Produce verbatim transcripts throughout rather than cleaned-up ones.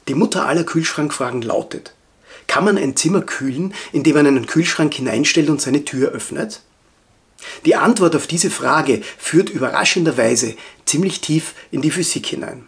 Die Mutter aller Kühlschrankfragen lautet: Kann man ein Zimmer kühlen, indem man einen Kühlschrank hineinstellt und seine Tür öffnet? Die Antwort auf diese Frage führt überraschenderweise ziemlich tief in die Physik hinein.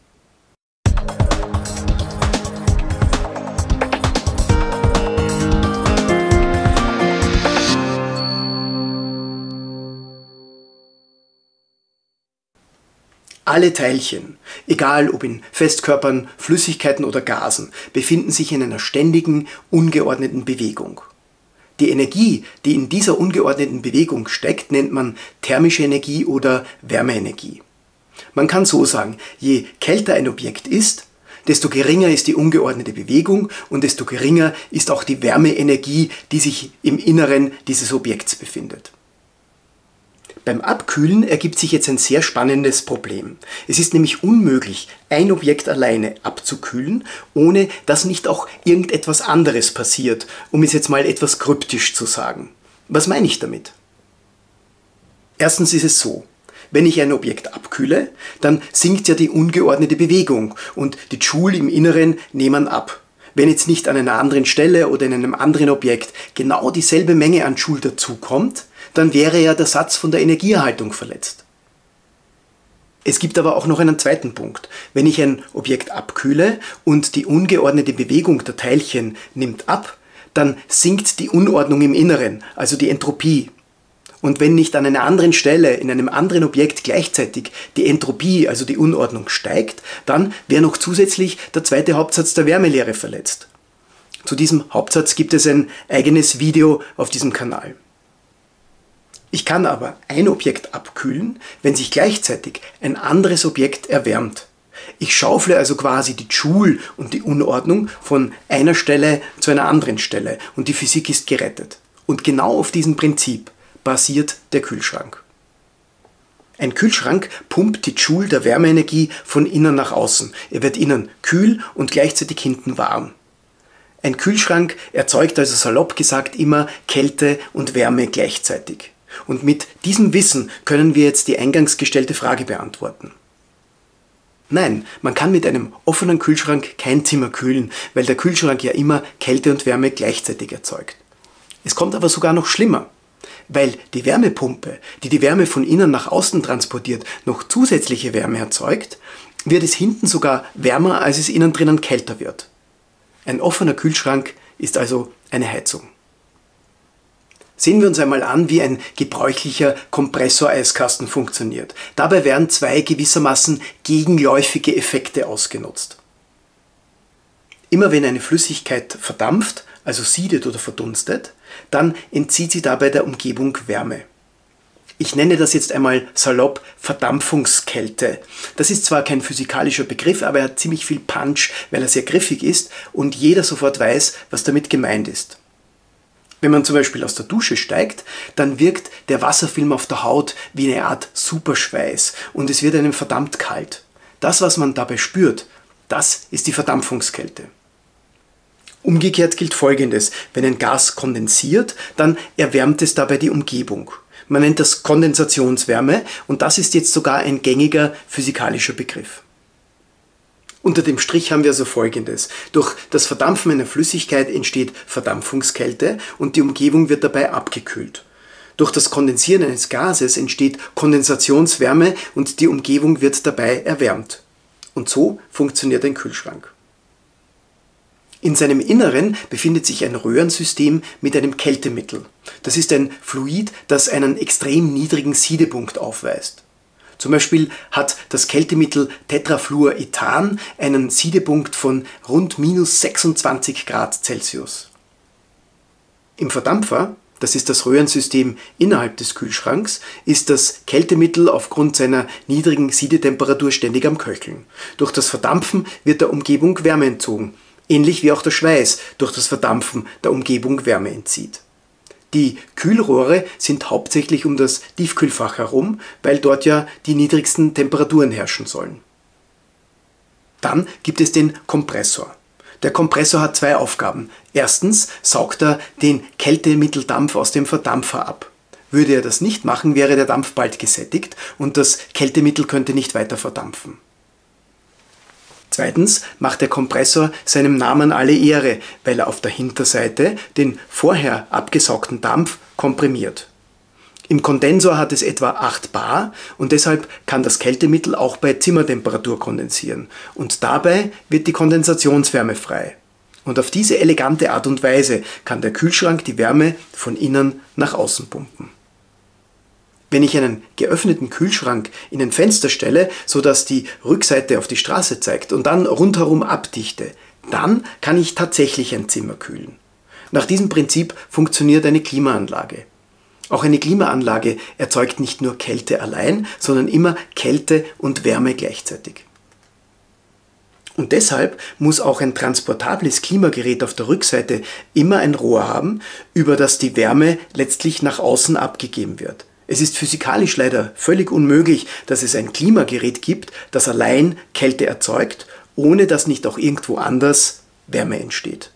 Alle Teilchen, egal ob in Festkörpern, Flüssigkeiten oder Gasen, befinden sich in einer ständigen, ungeordneten Bewegung. Die Energie, die in dieser ungeordneten Bewegung steckt, nennt man thermische Energie oder Wärmeenergie. Man kann so sagen, je kälter ein Objekt ist, desto geringer ist die ungeordnete Bewegung und desto geringer ist auch die Wärmeenergie, die sich im Inneren dieses Objekts befindet. Beim Abkühlen ergibt sich jetzt ein sehr spannendes Problem. Es ist nämlich unmöglich, ein Objekt alleine abzukühlen, ohne dass nicht auch irgendetwas anderes passiert, um es jetzt mal etwas kryptisch zu sagen. Was meine ich damit? Erstens ist es so: Wenn ich ein Objekt abkühle, dann sinkt ja die ungeordnete Bewegung und die Joule im Inneren nehmen ab. Wenn jetzt nicht an einer anderen Stelle oder in einem anderen Objekt genau dieselbe Menge an Joule dazukommt, dann wäre ja der Satz von der Energieerhaltung verletzt. Es gibt aber auch noch einen zweiten Punkt. Wenn ich ein Objekt abkühle und die ungeordnete Bewegung der Teilchen nimmt ab, dann sinkt die Unordnung im Inneren, also die Entropie. Und wenn nicht an einer anderen Stelle, in einem anderen Objekt gleichzeitig die Entropie, also die Unordnung steigt, dann wäre noch zusätzlich der zweite Hauptsatz der Wärmelehre verletzt. Zu diesem Hauptsatz gibt es ein eigenes Video auf diesem Kanal. Ich kann aber ein Objekt abkühlen, wenn sich gleichzeitig ein anderes Objekt erwärmt. Ich schaufle also quasi die Joule und die Unordnung von einer Stelle zu einer anderen Stelle und die Physik ist gerettet. Und genau auf diesem Prinzip basiert der Kühlschrank. Ein Kühlschrank pumpt die Joule der Wärmeenergie von innen nach außen. Er wird innen kühl und gleichzeitig hinten warm. Ein Kühlschrank erzeugt also salopp gesagt immer Kälte und Wärme gleichzeitig. Und mit diesem Wissen können wir jetzt die eingangs gestellte Frage beantworten. Nein, man kann mit einem offenen Kühlschrank kein Zimmer kühlen, weil der Kühlschrank ja immer Kälte und Wärme gleichzeitig erzeugt. Es kommt aber sogar noch schlimmer, weil die Wärmepumpe, die die Wärme von innen nach außen transportiert, noch zusätzliche Wärme erzeugt, wird es hinten sogar wärmer, als es innen drinnen kälter wird. Ein offener Kühlschrank ist also eine Heizung. Sehen wir uns einmal an, wie ein gebräuchlicher Kompressor-Eiskasten funktioniert. Dabei werden zwei gewissermaßen gegenläufige Effekte ausgenutzt. Immer wenn eine Flüssigkeit verdampft, also siedet oder verdunstet, dann entzieht sie dabei der Umgebung Wärme. Ich nenne das jetzt einmal salopp Verdampfungskälte. Das ist zwar kein physikalischer Begriff, aber er hat ziemlich viel Punch, weil er sehr griffig ist und jeder sofort weiß, was damit gemeint ist. Wenn man zum Beispiel aus der Dusche steigt, dann wirkt der Wasserfilm auf der Haut wie eine Art Superschweiß und es wird einem verdammt kalt. Das, was man dabei spürt, das ist die Verdampfungskälte. Umgekehrt gilt Folgendes: Wenn ein Gas kondensiert, dann erwärmt es dabei die Umgebung. Man nennt das Kondensationswärme und das ist jetzt sogar ein gängiger physikalischer Begriff. Unter dem Strich haben wir also Folgendes: Durch das Verdampfen einer Flüssigkeit entsteht Verdampfungskälte und die Umgebung wird dabei abgekühlt. Durch das Kondensieren eines Gases entsteht Kondensationswärme und die Umgebung wird dabei erwärmt. Und so funktioniert ein Kühlschrank. In seinem Inneren befindet sich ein Röhrensystem mit einem Kältemittel. Das ist ein Fluid, das einen extrem niedrigen Siedepunkt aufweist. Zum Beispiel hat das Kältemittel Tetrafluorethan einen Siedepunkt von rund minus sechsundzwanzig Grad Celsius. Im Verdampfer, das ist das Röhrensystem innerhalb des Kühlschranks, ist das Kältemittel aufgrund seiner niedrigen Siedetemperatur ständig am Köcheln. Durch das Verdampfen wird der Umgebung Wärme entzogen, ähnlich wie auch der Schweiß durch das Verdampfen der Umgebung Wärme entzieht. Die Kühlrohre sind hauptsächlich um das Tiefkühlfach herum, weil dort ja die niedrigsten Temperaturen herrschen sollen. Dann gibt es den Kompressor. Der Kompressor hat zwei Aufgaben. Erstens saugt er den Kältemitteldampf aus dem Verdampfer ab. Würde er das nicht machen, wäre der Dampf bald gesättigt und das Kältemittel könnte nicht weiter verdampfen. Zweitens macht der Kompressor seinem Namen alle Ehre, weil er auf der Hinterseite den vorher abgesaugten Dampf komprimiert. Im Kondensor hat es etwa acht bar und deshalb kann das Kältemittel auch bei Zimmertemperatur kondensieren. Und dabei wird die Kondensationswärme frei. Und auf diese elegante Art und Weise kann der Kühlschrank die Wärme von innen nach außen pumpen. Wenn ich einen geöffneten Kühlschrank in ein Fenster stelle, sodass die Rückseite auf die Straße zeigt und dann rundherum abdichte, dann kann ich tatsächlich ein Zimmer kühlen. Nach diesem Prinzip funktioniert eine Klimaanlage. Auch eine Klimaanlage erzeugt nicht nur Kälte allein, sondern immer Kälte und Wärme gleichzeitig. Und deshalb muss auch ein transportables Klimagerät auf der Rückseite immer ein Rohr haben, über das die Wärme letztlich nach außen abgegeben wird. Es ist physikalisch leider völlig unmöglich, dass es ein Klimagerät gibt, das allein Kälte erzeugt, ohne dass nicht auch irgendwo anders Wärme entsteht.